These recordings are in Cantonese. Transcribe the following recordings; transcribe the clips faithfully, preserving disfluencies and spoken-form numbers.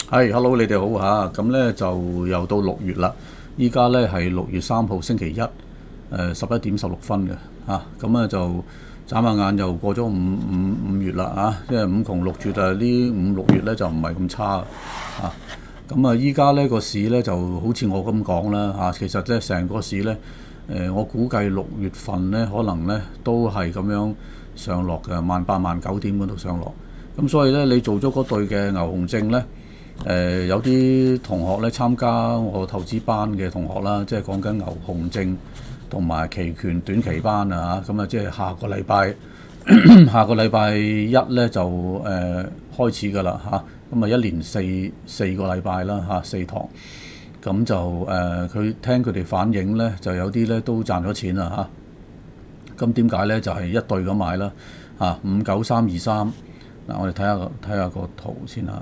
係，hello，你哋好嚇。咁咧就又到六月啦。依家咧係六月三號星期一，誒十一點十六分嘅嚇。咁啊就眨下眼又過咗五五五月啦嚇。即係五窮六絕啊，呢五六月咧就唔係咁差啊。咁啊，依家咧個市咧就好似我咁講啦嚇。其實咧成個市咧誒、呃，我估計六月份咧可能咧都係咁樣上落嘅，萬八萬九點嗰度上落。咁所以咧，你做咗嗰對嘅牛熊證咧。誒、呃、有啲同學咧參加我投資班嘅同學啦，即係講緊牛熊證同埋期權短期班啊嚇，咁啊即係下個禮拜下個禮拜一咧就誒、呃、開始㗎啦嚇，咁啊一連四四個禮拜啦嚇，四堂，咁就誒佢、呃、聽佢哋反映咧，就有啲咧都賺咗錢啦嚇。咁點解咧？就係、是、一對咁買啦嚇，五九三二三嗱，我哋睇下個睇下個圖先嚇。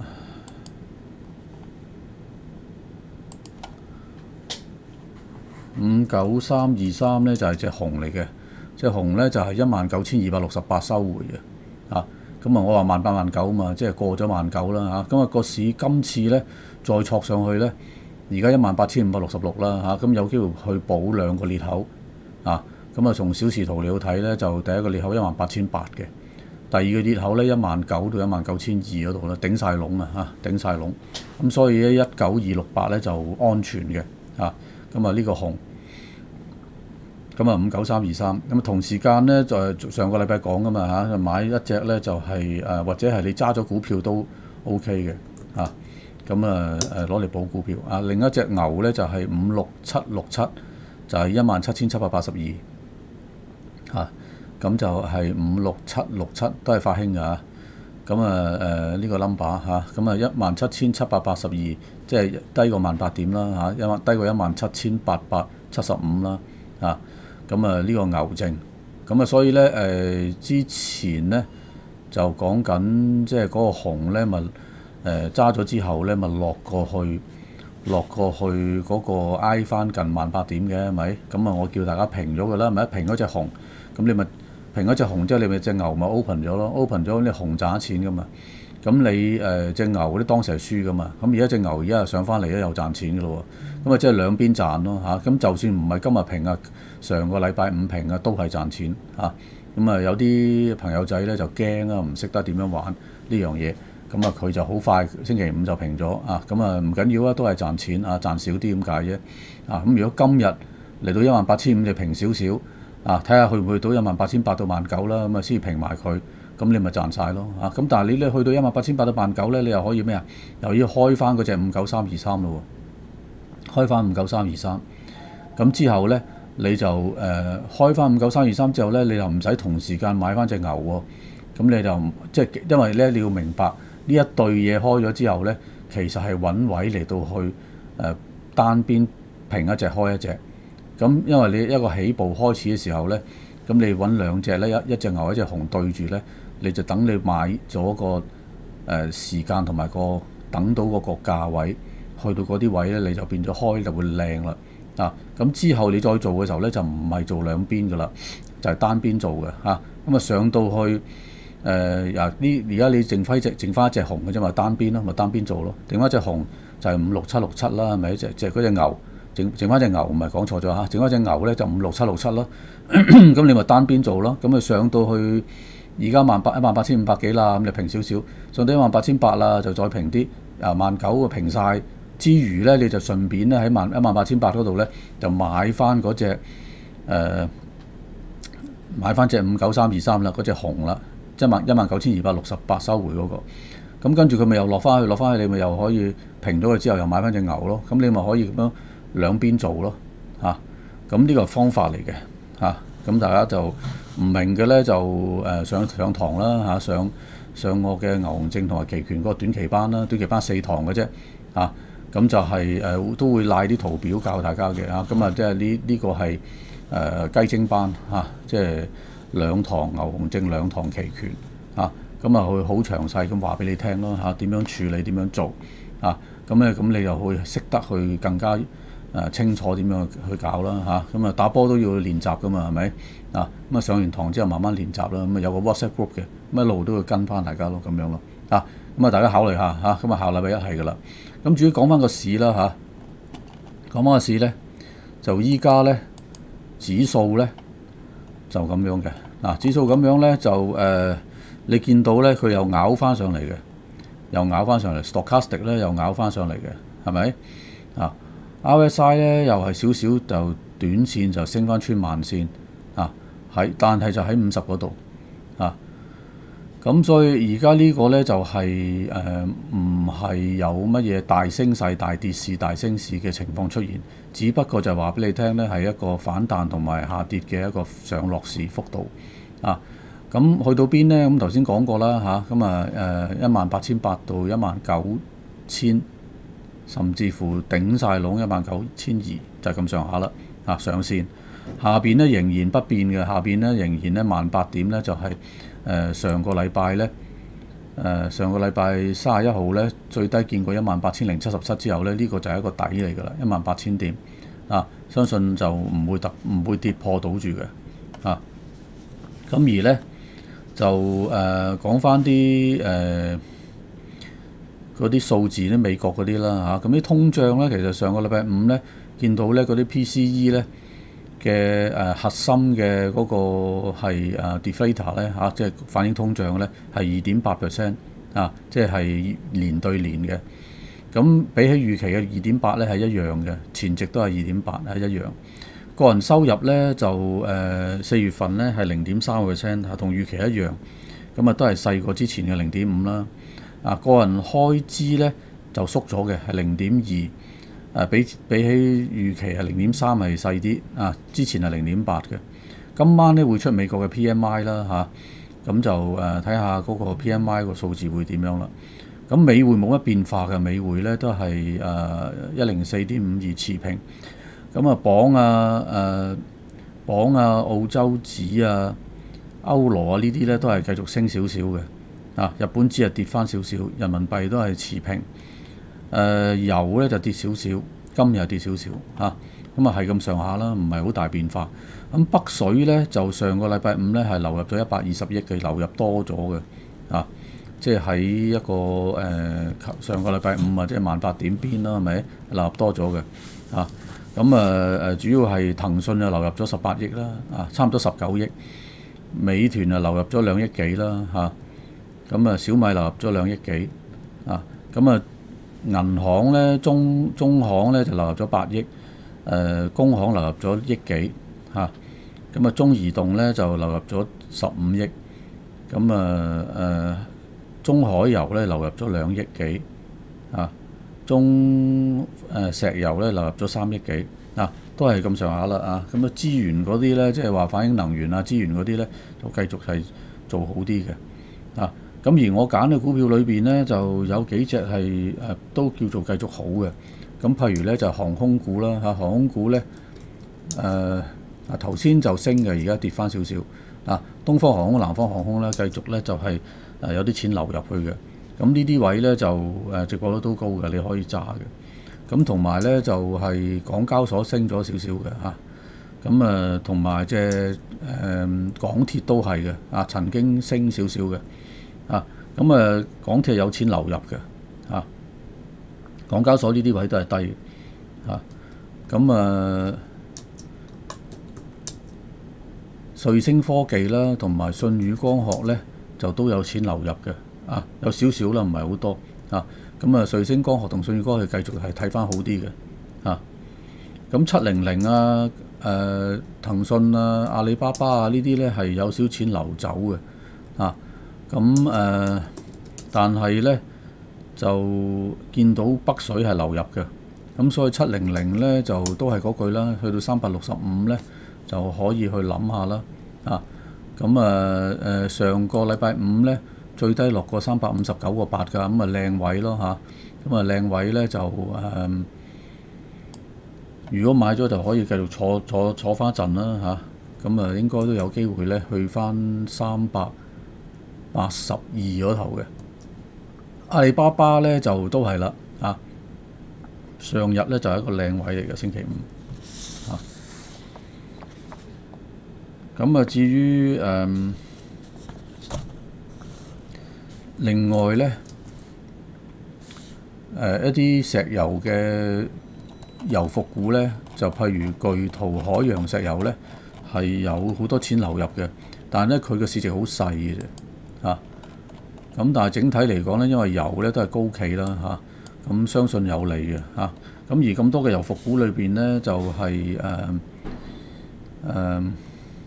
五九三二三咧就係隻熊嚟嘅，隻熊咧就係一萬九千二百六十八收回嘅，啊，咁啊我話萬八萬九啊嘛，即係過咗萬九啦嚇，咁啊個市今次咧再挫上去咧，而家一萬八千五百六十六啦嚇，咁有機會去補兩個裂口，啊，咁啊從小時圖嚟到睇咧，就第一個裂口一萬八千八嘅，第二個裂口咧一萬九到一萬九千二嗰度咧頂晒籠啊嚇，頂晒籠，咁所以咧一九二六八咧就安全嘅嚇。咁啊呢個熊，咁啊五九三二三，咁啊同時間咧就係上個禮拜講噶嘛嚇，買一隻咧就係、是、誒、呃、或者係你揸咗股票都 O K 嘅嚇，咁啊誒攞嚟補股票啊。另一隻牛咧就係五六七六七，就係一萬七千七百八十二嚇，咁就係五六七六七都係發興嘅嚇。咁啊誒呢個 number 嚇，咁啊一萬七千七百八十二，即係低過萬八點啦嚇，一萬低過一萬七千八百七十五啦嚇。咁啊呢個牛證，咁啊所以咧誒、呃、之前咧就講緊即係嗰個熊咧咪誒揸咗之後咧咪落過去落過去嗰個挨翻近萬八點嘅係咪？咁啊我叫大家平咗佢啦，咪一平嗰隻熊，咁你咪。平嗰隻熊之後，你咪隻牛咪 open 咗咯 ，open 咗你熊賺錢噶嘛。咁你誒隻、呃、牛嗰啲當時係輸噶嘛。咁而家隻牛而家又上翻嚟咧，又賺錢噶咯喎。咁啊即係兩邊賺咯嚇。咁就算唔係今日平啊，上個禮拜五平啊，都係賺錢嚇。咁啊有啲朋友仔咧就驚啊，唔識得點樣玩呢樣嘢。咁啊佢就好快星期五就平咗啊。咁啊唔緊要啊，都係賺錢啊，賺少啲咁解啫。啊咁如果今日嚟到一萬八千五，你平少少。啊，睇下去唔去到一萬八千八到萬九啦，咁啊先平埋佢，咁你咪賺晒咯嚇。咁、啊、但係你咧去到一萬八千八到萬九咧，你又可以咩啊？又要開翻嗰隻五九三二三咯喎，開翻五九三二三。咁之後咧，你就誒、呃、開翻五九三二三之後咧，你又唔使同時間買翻隻牛喎。咁你就即係因為咧，你要明白呢一對嘢開咗之後咧，其實係揾位嚟到去誒、呃、單邊平一隻開一隻。咁因為你一個起步開始嘅時候咧，咁你揾兩隻咧，一一隻牛一隻熊對住咧，你就等你買咗個誒、呃、時間同埋個等到嗰個價位，去到嗰啲位咧，你就變咗開就會靚啦。啊，咁之後你再做嘅時候咧，就唔係做兩邊噶啦，就係、是、單邊做嘅嚇。咁啊上到去誒嗱呢，而家你剩翻隻剩翻一隻熊嘅啫嘛，單邊咯，咪單邊做咯。剩翻隻熊就係五六七六七啦，係咪？隻隻嗰隻牛。剩剩翻隻牛唔係講錯咗嚇，剩翻隻牛咧就五六七六七咯，咁你咪單邊做咯，咁咪上到去而家萬八一萬八千五百幾啦，咁你平少少，上到一萬八千八啦，就再平啲，啊萬九個平晒之餘咧，你就順便咧喺萬一萬八千八嗰度咧就買翻嗰隻誒買翻隻五九三二三啦，嗰隻熊啦，即係萬一萬九千二百六十八收回嗰個，咁跟住佢咪又落翻去落翻去，你咪又可以平咗佢之後又買翻隻牛咯，咁你咪可以咁樣。兩邊做咯嚇，咁、啊、呢個方法嚟嘅嚇，咁、啊、大家就唔明嘅咧就誒、呃、上上堂啦嚇，上上我嘅牛熊證同埋期權嗰個短期班啦，短期班四堂嘅啫嚇，咁、啊、就係、是、誒、呃、都會拉啲圖表教大家嘅嚇，咁啊即係呢呢個係誒、呃、雞精班嚇、啊，即係兩堂牛熊證兩堂期權嚇，咁啊會好詳細咁話俾你聽咯嚇，點、啊、樣處理點樣做啊，咁咧咁你就會識得去更加。誒清楚點樣去搞啦嚇，咁啊打波都要練習噶嘛係咪啊？咁啊上完堂之後慢慢練習啦，咁啊有個 WhatsApp group 嘅，咁一路都會跟翻大家咯咁樣咯啊。 咁啊，大家考慮下嚇。咁啊，下禮拜一係噶啦。咁至於講翻個市啦嚇，講翻個市咧，就依家咧指數咧就咁樣嘅嗱，指數咁樣咧就誒、呃，你見到咧佢又咬翻上嚟嘅，又咬翻上嚟 ，stochastic 咧又咬翻上嚟嘅，係咪啊 ？R S I 咧又係少少就短線就升翻穿慢線啊，喺但係就喺五十嗰度啊。咁所以而家呢個咧就係誒唔係有乜嘢大升勢、大跌市、大升市嘅情況出現，只不過就話俾你聽咧係一個反彈同埋下跌嘅一個上落市幅度啊。咁去到邊咧？咁頭先講過啦嚇，咁啊誒一萬八千八到一萬九千，甚至乎頂晒籠一萬九千二就係咁上下啦啊，上線。下邊咧仍然不變嘅，下邊咧仍然咧萬八點咧就係、是、誒、呃、上個禮拜咧誒上個禮拜三十一號咧最低見過一萬八千零七十七之後咧，呢、這個就係一個底嚟㗎啦，一萬八千點啊，相信就唔會突唔會跌破到住嘅啊。咁而咧就誒、呃、講翻啲誒嗰啲數字咧，美國嗰啲啦嚇，咁、啊、啲通脹咧其實上個禮拜五咧見到咧嗰啲 P C E 咧嘅誒核心嘅嗰個係誒 deflator 咧嚇，即係反映通脹咧係二點八 percent 啊，即係年對年嘅。咁比起預期嘅二點八咧係一樣嘅，前值都係二點八係一樣。個人收入咧就誒四、呃、月份咧係零點三個 percent，同預期一樣。咁啊都係細過之前嘅零點五啦。啊個人開支咧就縮咗嘅係零點二。誒比比起預期係零點三係細啲啊，之前係零點八嘅。今晚咧會出美國嘅 P M I 啦嚇，咁就誒睇下嗰個 P M I 個數字會點樣啦。咁美匯冇乜變化嘅，美匯咧都係誒一零四點五二持平。咁啊鎊啊誒鎊啊澳洲紙啊歐羅啊呢啲咧都係繼續升少少嘅啊，日本紙係跌翻少少，人民幣都係持平。誒、呃、油咧就跌少少，金又跌少少嚇，咁啊係咁上下啦，唔係好大變化。咁北水咧就上個禮拜五咧係流入咗一百二十億嘅，流入多咗嘅啊，即係喺一個誒、呃、上個禮拜五啊，即係萬八點邊啦，係咪流入多咗嘅啊？咁啊誒主要係騰訊啊流入咗十八億啦，啊差唔多十九億，美團啊流入咗兩億幾啦嚇，咁啊小米流入咗兩億幾啊，咁啊。銀行咧，中中行咧就流入咗八億，誒、呃、工行流入咗億幾嚇，咁啊中移動咧就流入咗十五億，咁啊誒中海油咧流入咗兩億幾，啊中誒、呃、石油咧流入咗三億幾，啊都係咁上下啦啊，咁啊資源嗰啲咧即係話反映能源啊資源嗰啲咧就繼續係做好啲嘅，啊。咁而我揀嘅股票裏邊咧，就有幾隻係誒都叫做繼續好嘅。咁譬如咧就航空股啦嚇，航空股咧誒啊頭先就升嘅，而家跌翻少少啊。東方航空、南方航空咧繼續咧就係誒有啲錢流入去嘅。咁呢啲位咧就誒值博率都高嘅，你可以揸嘅。咁同埋咧就係港交所升咗少少嘅嚇。咁啊同埋即係誒港鐵都係嘅啊，曾經升少少嘅。啊，咁啊，港鐵有錢流入嘅，啊，港交所呢啲位都係低嘅，啊，咁啊，瑞聲科技啦，同埋舜宇光學咧，就都有錢流入嘅，啊，有少少啦，唔係好多，啊，咁啊，瑞聲光學同舜宇光學繼續係睇翻好啲嘅，啊，咁七零零啊，誒騰訊啊、阿里巴巴啊呢啲咧係有少錢流走嘅，啊。咁誒、呃，但係咧就見到北水係流入嘅，咁所以七零零咧就都係嗰句啦，去到三百六十五咧就可以去諗下啦，啊，咁啊誒上個禮拜五咧最低落過三百五十九個八㗎，咁啊靚位咯嚇，咁啊靚位咧就誒、呃，如果買咗就可以繼續坐坐坐翻一陣啦嚇，咁啊應該都有機會咧去翻三百八十二嗰頭嘅，阿里巴巴咧就都係啦，啊，上日咧就係一個靚位嚟嘅星期五，啊，咁啊至於誒、嗯、另外咧呃、一啲石油嘅油服股咧，就譬如巨濤海洋石油咧，係有好多錢流入嘅，但係咧佢嘅市值好細嘅啫嚇。咁但係整體嚟講咧，因為油咧都係高企啦嚇，咁、啊、相信有利嘅嚇。咁、啊、而咁多嘅油服股裏邊咧，就係誒誒，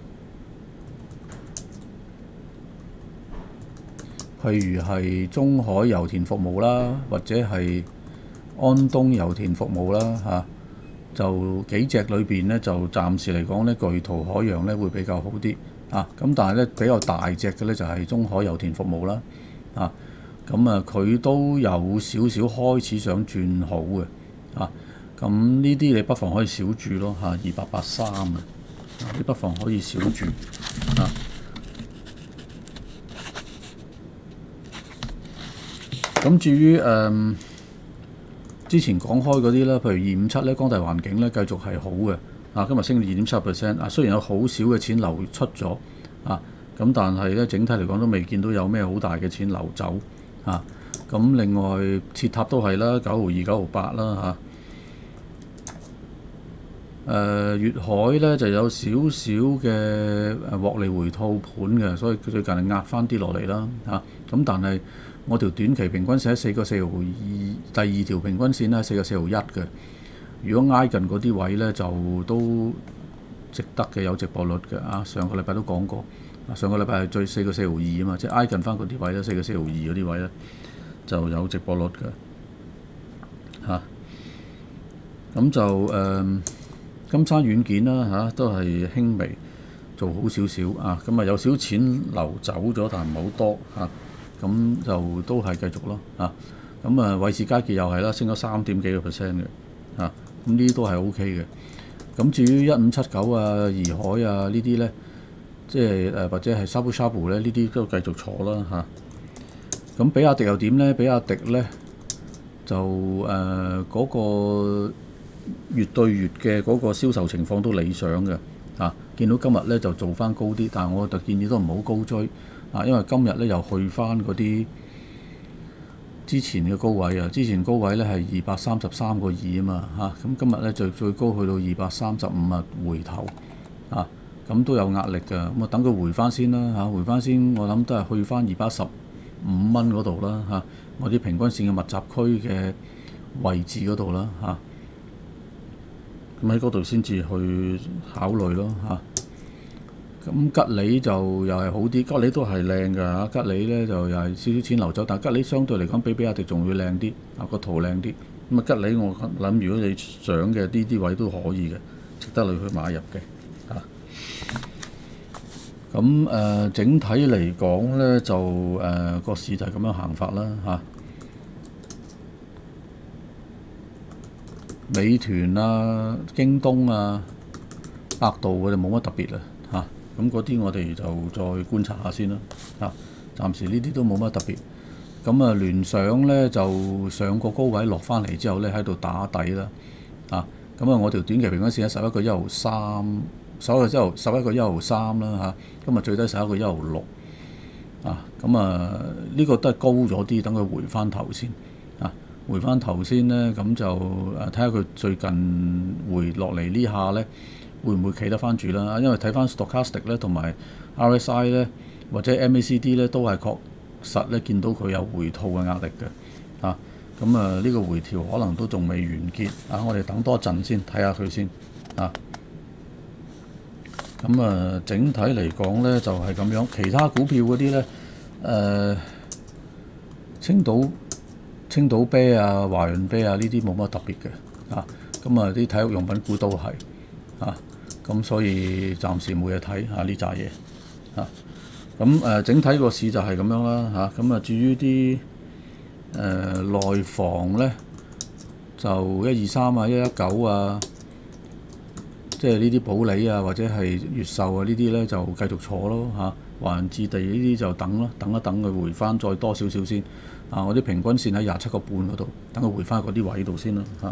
譬如係中海油田服務啦，或者係安東油田服務啦嚇、啊，就幾隻裏邊咧，就暫時嚟講咧，巨濤海洋咧會比較好啲啊。咁但係咧比較大隻嘅咧就係中海油田服務啦。啊，咁啊，佢都有少少開始想轉好嘅，啊，咁呢啲你不妨可以少注咯，嚇、啊，二八八三啊，你不妨可以少注，啊，咁至於誒、嗯、之前講開嗰啲咧，譬如二五七咧，光大環境咧繼續係好嘅，啊，今日升到二點七 percent，啊，雖然有好少嘅錢流出咗，啊。咁但係咧，整體嚟講都未見到有咩好大嘅錢流走嚇。咁、啊、另外鐵塔都係啦，九毫二、九毫八啦嚇。誒、啊、粵海咧就有少少嘅誒獲利回吐盤嘅，所以佢最近係壓翻啲落嚟啦嚇。咁、啊、但係我條短期平均線喺四個四毫二，第二條平均線咧四個四毫一嘅。如果挨近嗰啲位咧，就都值得嘅，有直播率嘅啊。上個禮拜都講過。上個禮拜係最四個四毫二啊嘛，即係挨近翻嗰啲位咧，四個四毫二嗰啲位咧就有直播率嘅嚇。咁、啊、就誒、呃、金山軟件啦嚇、啊，都係輕微做好少少啊。咁啊有少錢流走咗，但係唔好多嚇。咁、啊、就都係繼續咯嚇。咁啊偉仕佳傑又係啦，升咗三點幾個 percent 嘅嚇。咁呢啲都係 O K 嘅。咁、啊、至於一五七九啊、怡海啊呢啲咧。即係誒或者係 Shabu Shabu 咧，呢啲都繼續坐啦嚇。咁、啊、比亞迪又點咧？比亞迪咧就誒嗰、呃那個月對月嘅嗰個銷售情況都理想嘅嚇、啊。見到今日咧就做翻高啲，但係我就建議都唔好高追啊，因為今日咧又去翻嗰啲之前嘅高位啊。之前高位咧係二百三十三個二啊嘛嚇，咁今日咧就最高去到二百三十五啊，回頭啊。咁都有壓力㗎，咁啊等佢回翻先啦嚇，回翻先，我諗都係去翻二百十五蚊嗰度啦嚇，我啲平均線嘅密集區嘅位置嗰度啦嚇，咁喺嗰度先至去考慮咯嚇。咁吉利就又係好啲，吉利都係靚㗎嚇，吉利咧就又係少少錢流走，但係吉利相對嚟講比比亞迪仲要靚啲，啊個圖靚啲。咁啊吉利我諗如果你想嘅呢啲位都可以嘅，值得你去買入嘅。咁誒、呃、整體嚟講咧，就誒個、呃、市就係咁樣行法啦嚇、啊。美團啊、京東啊、百度佢哋冇乜特別啦嚇。咁嗰啲我哋就再觀察下先啦嚇、啊。暫時呢啲都冇乜特別。咁啊聯想咧就上個高位落翻嚟之後咧喺度打底啦啊。咁啊我條短期平均線喺十一個一毫三。十一個一毫十一個一毫三啦嚇，今日最低十一個一毫六啊，咁啊呢個都係高咗啲，等佢回翻頭先啊，回翻頭先咧，咁就誒睇下佢最近回落嚟呢下咧，會唔會企得翻住啦？因為睇翻 Stochastic 咧同埋 R S I 咧或者 M A C D 咧都係確實咧見到佢有回吐嘅壓力嘅啊，咁啊呢個回調可能都仲未完結啊，我哋等多一陣先睇下佢先啊。咁啊，整體嚟講咧就係咁樣，其他股票嗰啲咧，誒、呃，青島、青島啤啊、華潤啤啊呢啲冇乜特別嘅，啊，咁啊啲體育用品股都係，啊，咁所以暫時冇嘢睇嚇呢扎嘢，啊，咁誒、呃、整體個市就係咁樣啦，嚇，咁啊至於啲誒內房咧，就一二三啊、一一九啊。即係呢啲保利啊，或者係越秀啊，呢啲咧就繼續坐咯嚇。華潤置地呢啲就等咯，等一等佢回翻再多少少先。啊，我啲平均線喺廿七個半嗰度，等佢回翻嗰啲位度先啦嚇。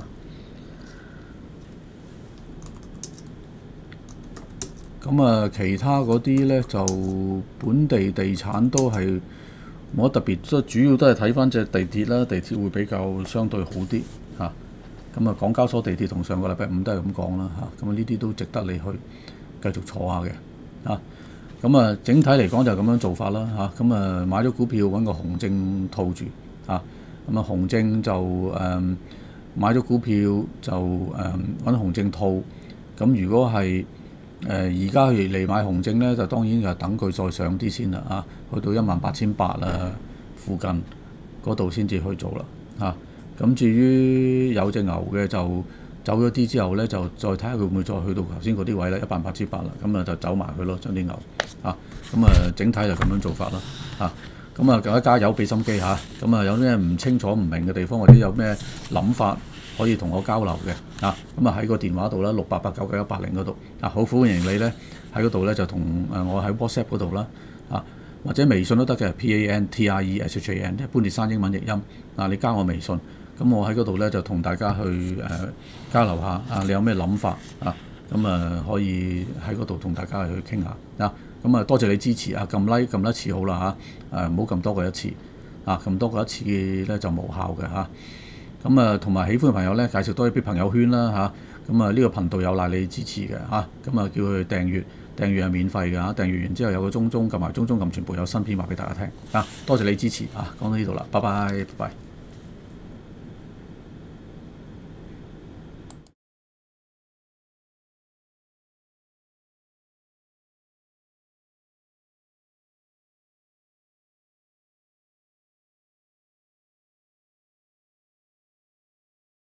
咁啊，其他嗰啲咧就本地地產都係冇乜特別，即係主要都係睇翻隻地鐵啦，地鐵會比較相對好啲嚇。咁啊，港交所地鐵同上個禮拜五都係咁講啦嚇。咁啊，呢啲都值得你去繼續坐下嘅嚇。咁啊，整體嚟講就係咁樣做法啦嚇。咁啊，買咗股票揾個紅證套住嚇。咁啊，紅證就誒、嗯、買咗股票就誒揾紅證套。咁如果係誒而家去嚟買紅證咧，就當然就等佢再上啲先啦啊，去到一萬八千八啊附近嗰度先至去做啦嚇。咁、啊、至於有隻牛嘅就走咗啲之後咧，就再睇下佢會唔會再去到頭先嗰啲位咧，一萬八千八啦，咁啊就走埋佢咯，將啲牛啊，咁啊整體就咁樣做法啦嚇。咁啊，大家加油俾心機嚇。咁啊，有咩唔清楚唔明嘅地方或者有咩諗法，可以同我交流嘅啊，咁啊喺個電話度啦，六八八九九一八零嗰度啊，好歡迎你咧喺嗰度咧就同誒我喺 WhatsApp 嗰度啦啊，或者微信都得嘅 P A N T R E S H A N， 即係潘鐵珊英文譯音啊，你加我微信，咁我喺嗰度咧就同大家去誒、呃、交流下啊，你有咩諗法啊？咁啊可以喺嗰度同大家去傾下啊，咁啊多謝你支持啊，撳 like 撳一次好啦嚇，誒唔好撳多過一次啊，撳多過一次咧就無效嘅嚇。咁啊，同埋喜歡嘅朋友咧，介紹多啲俾朋友圈啦嚇。咁啊，呢個頻道有賴你支持嘅嚇。咁啊，叫佢訂閱，訂閱係免費嘅嚇。訂閱完之後有個鐘鐘，撳埋鐘鐘撳全部有新片話俾大家聽啊。多謝你支持啊，講到呢度啦，拜拜，拜拜。